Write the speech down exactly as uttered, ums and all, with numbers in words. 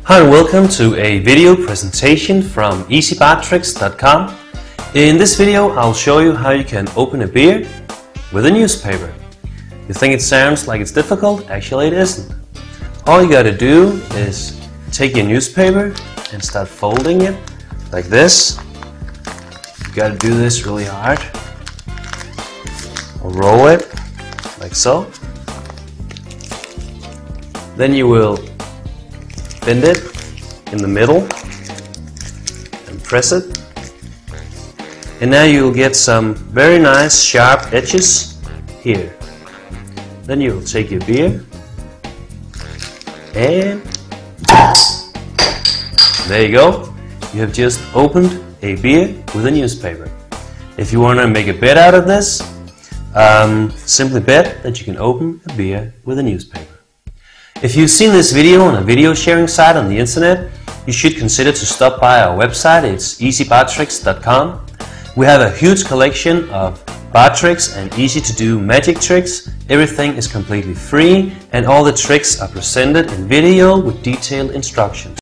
Hi and welcome to a video presentation from easy bar tricks dot com. In this video I'll show you how you can open a beer with a newspaper. You think it sounds like it's difficult? Actually it isn't. All you gotta do is take your newspaper and start folding it like this. You gotta do this really hard. Or roll it like so. Then you will bend it in the middle and press it, and now you'll get some very nice sharp edges here. Then you'll take your beer and there you go. You have just opened a beer with a newspaper. If you want to make a bet out of this, um, simply bet that you can open a beer with a newspaper. If you've seen this video on a video sharing site on the internet, you should consider to stop by our website. It's easy bar tricks dot com. We have a huge collection of bar tricks and easy to do magic tricks. Everything is completely free and all the tricks are presented in video with detailed instructions.